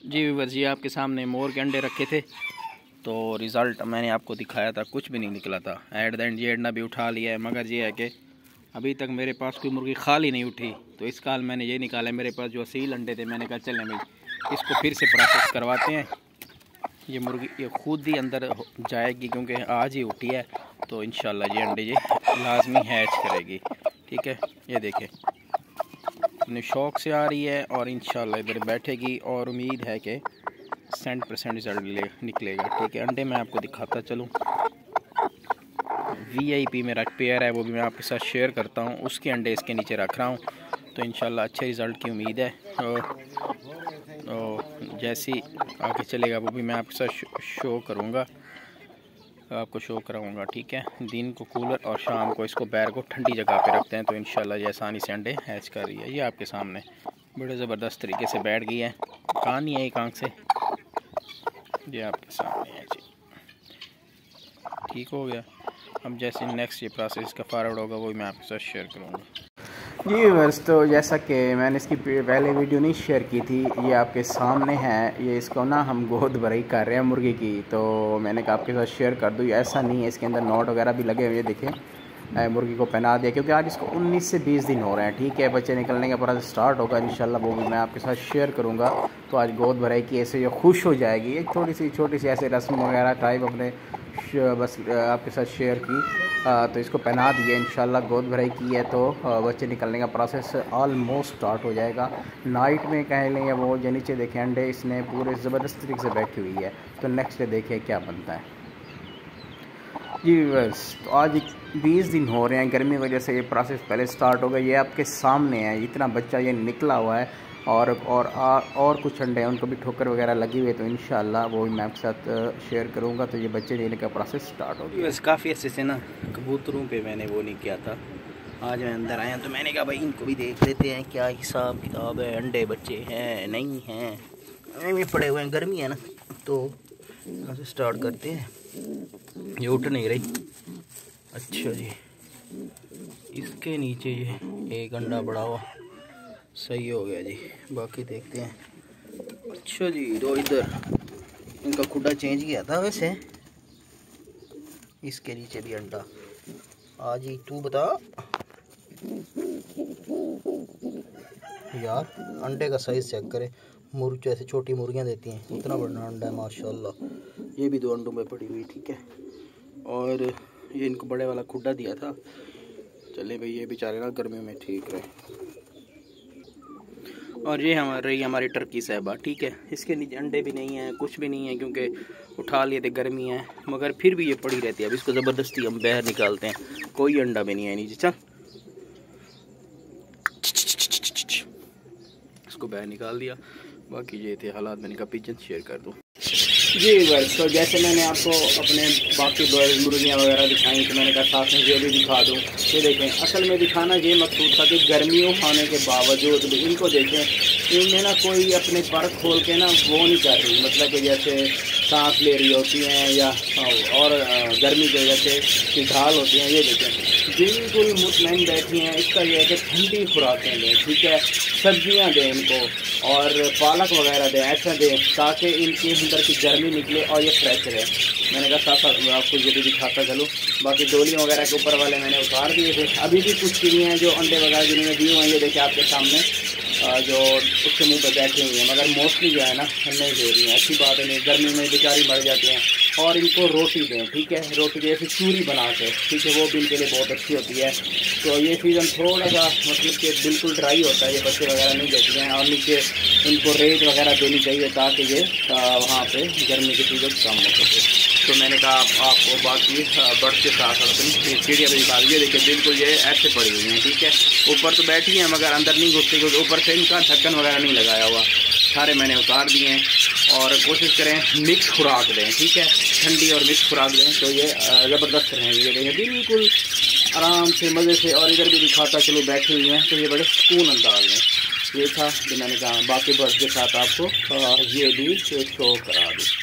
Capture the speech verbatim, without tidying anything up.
जी viewers, ये आपके सामने मोर के अंडे रखे थे तो रिज़ल्ट मैंने आपको दिखाया था, कुछ भी नहीं निकला था। एट द एंड ये अंडा भी उठा लिया है, मगर ये है कि अभी तक मेरे पास कोई मुर्गी खाली नहीं उठी। तो इस काल मैंने ये निकाला, मेरे पास जो असील अंडे थे, मैंने कहा चलें भाई इसको फिर से प्रोसेस करवाते हैं। ये मुर्गी ये खुद ही अंदर जाएगी क्योंकि आज ही उठी है, तो इंशाल्लाह ये अंडे ये लाजमी हैच करेगी। ठीक है, ये देखें अपने शौक़ से आ रही है और इंशाल्लाह इधर बैठेगी और उम्मीद है कि सेंट परसेंट रिजल्ट निकलेगा। ठीक है, अंडे मैं आपको दिखाता चलूँ। वी आई पी मेरा पेयर है, वो भी मैं आपके साथ शेयर करता हूँ। उसके अंडे इसके नीचे रख रहा हूँ, तो इंशाल्लाह अच्छे रिज़ल्ट की उम्मीद है। और जैसे ही आगे चलेगा वो भी मैं आपके साथ शो करूँगा, आपको शो कराऊँगा। ठीक है, दिन को कूलर और शाम को इसको बैर को ठंडी जगह पे रखते हैं, तो इंशाल्लाह ये आसानी से अंडे हैच कर रही है। ये आपके सामने बड़े ज़बरदस्त तरीके से बैठ गई है, कान नहीं है एक आँख से। ये आपके सामने है जी, ठीक हो गया। अब जैसे नेक्स्ट ये प्रोसेस का फॉरवर्ड होगा वो मैं आपके साथ शेयर करूँगा। जी बस, तो जैसा कि मैंने इसकी पहले वीडियो नहीं शेयर की थी, ये आपके सामने है। ये इसको ना हम गोद भराई कर रहे हैं मुर्गी की, तो मैंने कहा आपके साथ शेयर कर दूँ। ऐसा नहीं है, इसके अंदर नोट वगैरह भी लगे हुए देखें। मुर्गी को पहना दिया क्योंकि आज इसको उन्नीस से बीस दिन हो रहे हैं। ठीक है, बच्चे निकलने का प्रोसेस स्टार्ट होगा इंशाल्लाह, वो भी मैं आपके साथ शेयर करूंगा। तो आज गोद भराई की, ऐसे ये खुश हो जाएगी। एक थोड़ी सी छोटी सी ऐसे रस्म वगैरह टाइप अपने बस आपके साथ शेयर की। आ, तो इसको पहना दिया इंशाल्लाह, गोद भराई की है तो बच्चे निकलने का प्रोसेस ऑलमोस्ट स्टार्ट हो जाएगा। नाइट में कह लें या वो जो नीचे देखें अंडे इसने पूरे ज़बरदस्त तरीके से बैठी हुई है। तो नेक्स्ट डे देखें क्या बनता है। जी बस, तो आज बीस दिन हो रहे हैं, गर्मी की वजह से ये प्रोसेस पहले स्टार्ट हो गया। ये आपके सामने है, इतना बच्चा ये निकला हुआ है और और आ, और कुछ अंडे हैं उनको भी ठोकर वगैरह लगी हुई है, तो इंशाल्लाह वो भी मैं आपके साथ शेयर करूंगा। तो ये बच्चे देने का प्रोसेस स्टार्ट हो गया। बस काफ़ी अच्छे से ना कबूतरों पे मैंने वो नहीं किया था। आज मैं अंदर आया तो मैंने कहा भाई इनको भी देख लेते हैं क्या हिसाब किताब है, अंडे बच्चे हैं नहीं हैं। भी पड़े हुए हैं, गर्मी है ना, तो यहाँ से स्टार्ट करते हैं। ये उठ नहीं रही। अच्छा जी, इसके नीचे ये एक अंडा बड़ा हुआ सही हो गया जी, बाकी देखते हैं। अच्छा जी, तो इधर इनका खुडा चेंज किया था वैसे। इसके नीचे भी अंडा। आज ही तू बता यार, अंडे का साइज चेक करे। मुर्गी ऐसे छोटी मुर्गियां देती हैं, इतना बड़ा अंडा है माशाल्लाह। ये भी दो अंडों में पड़ी हुई। ठीक है, और ये इनको बड़े वाला खुड्डा दिया था। चले भाई, ये बेचारे ना गर्मियों में ठीक रहे। और ये हमारी रही हमारी टर्की साहिबा। ठीक है, इसके नीचे अंडे भी नहीं है, कुछ भी नहीं है क्योंकि उठा लिए थे, गर्मी है, मगर फिर भी ये पड़ी रहती है। अब इसको ज़बरदस्ती हम बाहर निकालते हैं, कोई अंडा भी नहीं है नीचे। चल इसको बाहर निकाल दिया। बाकी ये थे हालात, मैंने कहा पिजन शेयर कर दूँ। जी बस, तो जैसे मैंने आपको अपने बाकी मुर्गियाँ वगैरह दिखाई, तो मैंने कहा साथ में ये भी दिखा दूँ। ये देखें, असल में दिखाना ये मकसूद था कि गर्मियों होने के बावजूद भी इनको देखें, इनमें ना कोई अपने पर खोल के ना वो नहीं कर रही, मतलब कि जैसे सांस ले रही होती हैं या और गर्मी की वजह से फिलहाल होती हैं। ये देखें बिल्कुल मुतमईन बैठी हैं। इसका ये है कि ठंडी खुराकें दें, ठीक है, सब्जियाँ दें इनको और पालक वगैरह दें, ऐसा दें ताकि इनके अंदर की गर्मी निकले और ये फ्रेश रहे। मैंने कहा साथ साथ मैं आपको ये भी दिखाता चलूँ। बाकी डोलियों वगैरह के ऊपर वाले मैंने उतार दिए थे। अभी भी कुछ चिड़ियाँ हैं जो अंडे वगैरह जिन्होंने दिए हुए हैं, ये देखिए आपके सामने जो उसके मुंह पर बैठी हुई हैं, मगर मोस्टली जो है ना नहीं दे रही हैं। अच्छी बात है, नहीं गर्मी में बेचारी मर जाती हैं। और इनको रोटी दें, ठीक है, रोटी जैसे चूरी बना के, ठीक है, वो भी इनके लिए बहुत अच्छी होती है। तो ये सीज़न थोड़ा सा मतलब कि बिल्कुल ड्राई होता है, ये बच्चे वगैरह नहीं देती हैं। और नीचे इनको रेत वगैरह देनी चाहिए ताकि ये वहाँ पे गर्मी की सीज़न कम हो सके। तो मैंने कहा आप, आपको बाकी बर्ड के साथ साथ अपनी चिड़िया भी दिखा दीजिए। देखिए बिल्कुल ये ऐसे पड़ी हुई हैं। ठीक है, ऊपर तो बैठी हैं मगर अंदर नहीं घुसती क्योंकि ऊपर से इनका ढक्कन वगैरह नहीं लगाया हुआ। सारे मैंने उतार दिए हैं और कोशिश करें मिक्स खुराक दें। ठीक है, ठंडी और मिक्स खुराक दें तो ये ज़बरदस्त रहेंगे। ये देखें बिल्कुल आराम से मज़े से। और इधर भी दिखाता चलो बैठी हुई हैं, तो ये बड़े सुकून अंदाज में। ये था जो मैंने कहा बाकी बर्ड्स के साथ आपको ये भी शो करा दूँ।